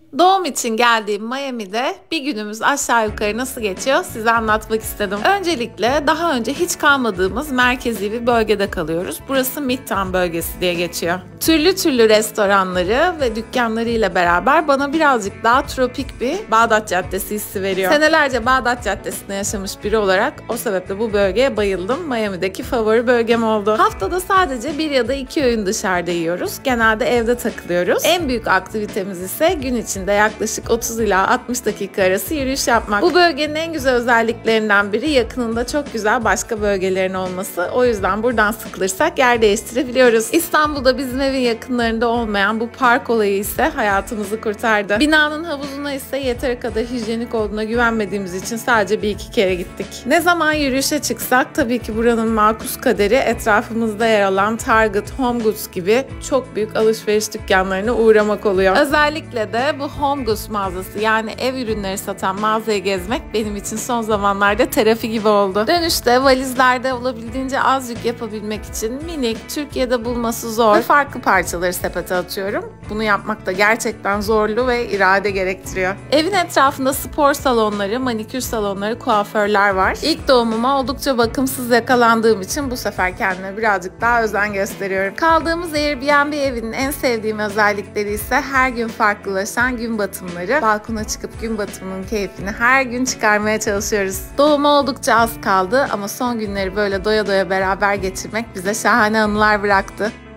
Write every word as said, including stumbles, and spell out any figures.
Doğum için geldiğim Miami'de bir günümüz aşağı yukarı nasıl geçiyor size anlatmak istedim. Öncelikle daha önce hiç kalmadığımız merkezi bir bölgede kalıyoruz. Burası Midtown bölgesi diye geçiyor. Türlü türlü restoranları ve dükkanlarıyla beraber bana birazcık daha tropik bir Bağdat Caddesi hissi veriyor. Senelerce Bağdat Caddesi'nde yaşamış biri olarak o sebeple bu bölgeye bayıldım. Miami'deki favori bölgem oldu. Haftada sadece bir ya da iki öğün dışarıda yiyoruz. Genelde evde takılıyoruz. En büyük aktivitemiz ise gün içinde yaklaşık otuz ila altmış dakika arası yürüyüş yapmak. Bu bölgenin en güzel özelliklerinden biri yakınında çok güzel başka bölgelerin olması. O yüzden buradan sıkılırsak yer değiştirebiliyoruz. İstanbul'da bizim evin yakınlarında olmayan bu park olayı ise hayatımızı kurtardı. Binanın havuzuna ise yeteri kadar hijyenik olduğuna güvenmediğimiz için sadece bir iki kere gittik. Ne zaman yürüyüşe çıksak tabii ki buranın makus kaderi etrafımızda yer alan Target, Home Goods gibi çok büyük alışveriş dükkanlarına uğramak oluyor. Özellikle de bu Home Goods mağazası yani ev ürünleri satan mağazayı gezmek benim için son zamanlarda terapi gibi oldu. Dönüşte valizlerde olabildiğince az yük yapabilmek için minik, Türkiye'de bulması zor ve farklı parçaları sepete atıyorum. Bunu yapmak da gerçekten zorlu ve irade gerektiriyor. Evin etrafında spor salonları, manikür salonları, kuaförler var. İlk doğumuma oldukça bakımsız yakalandığım için bu sefer kendime birazcık daha özen gösteriyorum. Kaldığımız Airbnb evinin en sevdiğim özellikleri ise her gün farklılaşan gün batımları. Balkona çıkıp gün batımının keyfini her gün çıkarmaya çalışıyoruz. Doğuma oldukça az kaldı ama son günleri böyle doya doya beraber geçirmek bize şahane anılar bıraktı.